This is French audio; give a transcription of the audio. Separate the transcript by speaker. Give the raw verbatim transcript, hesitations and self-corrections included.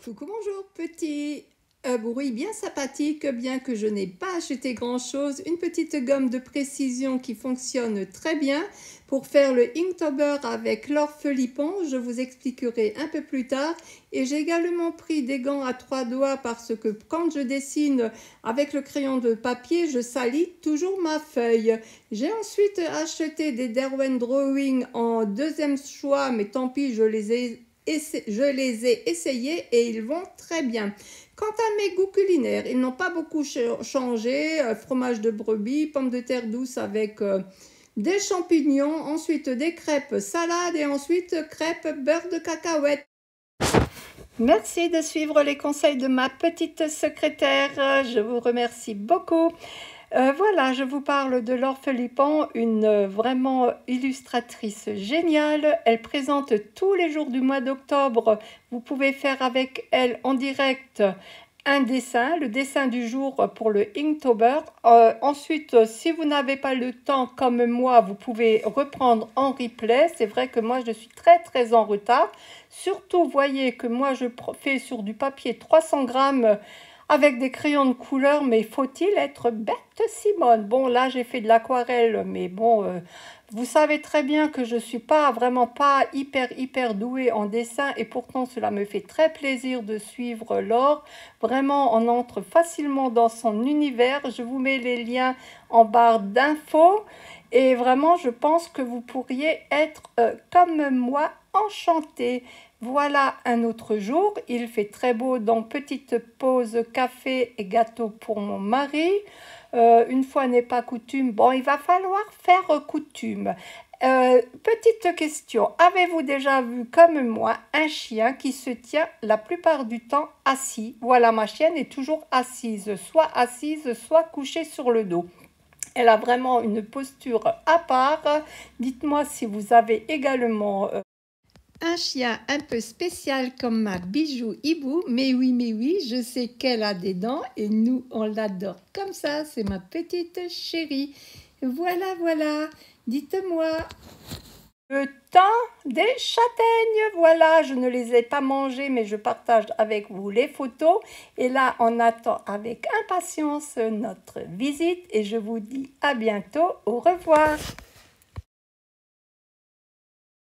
Speaker 1: Coucou, bonjour, petit euh, bruit bien sympathique, bien que je n'ai pas acheté grand chose, une petite gomme de précision qui fonctionne très bien pour faire le Inktober avec l'orphelipon, je vous expliquerai un peu plus tard. Et j'ai également pris des gants à trois doigts parce que quand je dessine avec le crayon de papier, je salis toujours ma feuille. J'ai ensuite acheté des Derwent Drawing en deuxième choix, mais tant pis, je les ai je les ai essayés et ils vont très bien. Quant à mes goûts culinaires, ils n'ont pas beaucoup changé. Fromage de brebis, pommes de terre douces avec euh, des champignons, ensuite des crêpes salades et ensuite crêpes beurre de cacahuète. Merci de suivre les conseils de ma petite secrétaire. Je vous remercie beaucoup. Euh, voilà, je vous parle de l'orphelipon, une euh, vraiment illustratrice géniale. Elle présente tous les jours du mois d'octobre. Vous pouvez faire avec elle en direct un dessin, le dessin du jour pour le Inktober. Euh, ensuite, si vous n'avez pas le temps comme moi, vous pouvez reprendre en replay. C'est vrai que moi, je suis très très en retard. Surtout, voyez que moi, je fais sur du papier trois cents grammes avec des crayons de couleur, mais faut-il être bête, Simone? Bon, là, j'ai fait de l'aquarelle, mais bon, euh, vous savez très bien que je ne suis pas vraiment pas hyper, hyper douée en dessin, et pourtant, cela me fait très plaisir de suivre Laure. Vraiment, on entre facilement dans son univers. Je vous mets les liens en barre d'infos, et vraiment, je pense que vous pourriez être, euh, comme moi, enchantée. Voilà un autre jour, il fait très beau, donc petite pause café et gâteau pour mon mari. Euh, une fois n'est pas coutume, bon, il va falloir faire coutume. Euh, petite question, avez-vous déjà vu comme moi un chien qui se tient la plupart du temps assis? Voilà, ma chienne est toujours assise, soit assise, soit couchée sur le dos. Elle a vraiment une posture à part. Dites-moi si vous avez également... Euh, un chien un peu spécial comme ma bijou Hibou, mais oui, mais oui, je sais qu'elle a des dents et nous, on l'adore comme ça, c'est ma petite chérie. Voilà, voilà, dites-moi. Le temps des châtaignes, voilà, je ne les ai pas mangées, mais je partage avec vous les photos. Et là, on attend avec impatience notre visite et je vous dis à bientôt, au revoir.